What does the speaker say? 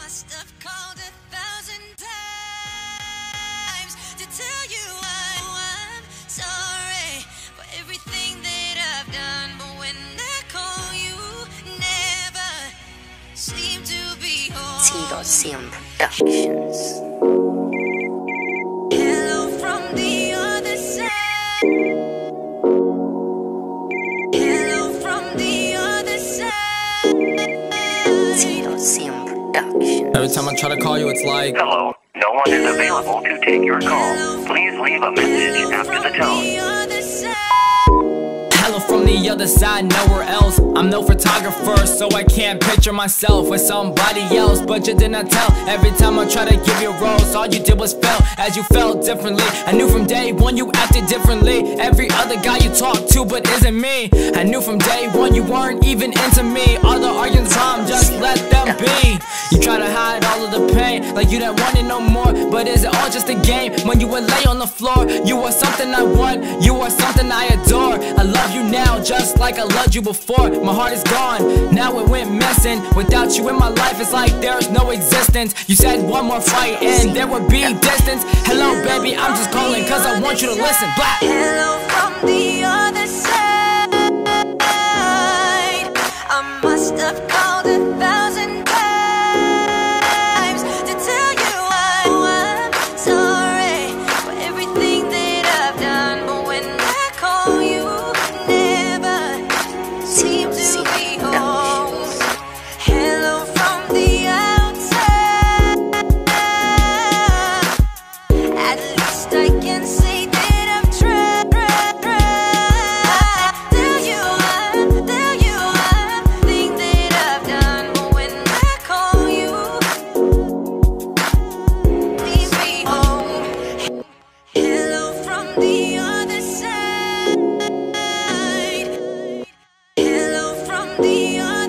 must have called 1,000 times to tell you I'm sorry for everything that I've done. But when I call you, never seem to be home. Tilo Sim Productions. Hello from the other side. Hello from the other side. Tilo Sim Productions. Every time I try to call you, it's like, Hello, no one is available to take your call. Please leave a message after the tone. hello from the other side, nowhere else. I'm no photographer, so I can't picture myself with somebody else. But you did not tell. Every time I try to give you rose, all you did was fail, as you felt differently. I knew from day one you acted differently. Every other guy you talk to, but isn't me. I knew from day one you weren't even into me. All the arguments, just let them be. You try to hide all of the pain, like you didn't want it no more. But is it all just a game? When you would lay on the floor, you are something I want, you are something I adore. I love you now, just like I loved you before. My heart is gone, now it went missing. Without you in my life, it's like there's no existence. You said one more fight and there would be distance. Hello baby, I'm just calling cause I want you to listen. Black. Hello from the other side. I must have called 1,000 times to tell you I'm sorry for everything that I've done. But when I call you, never seem to be home. Hello from the outside. At least I can say that I've tried. Tell you everything that I've done. But when I call you, leave me home. Hello from the other side. Hello from the other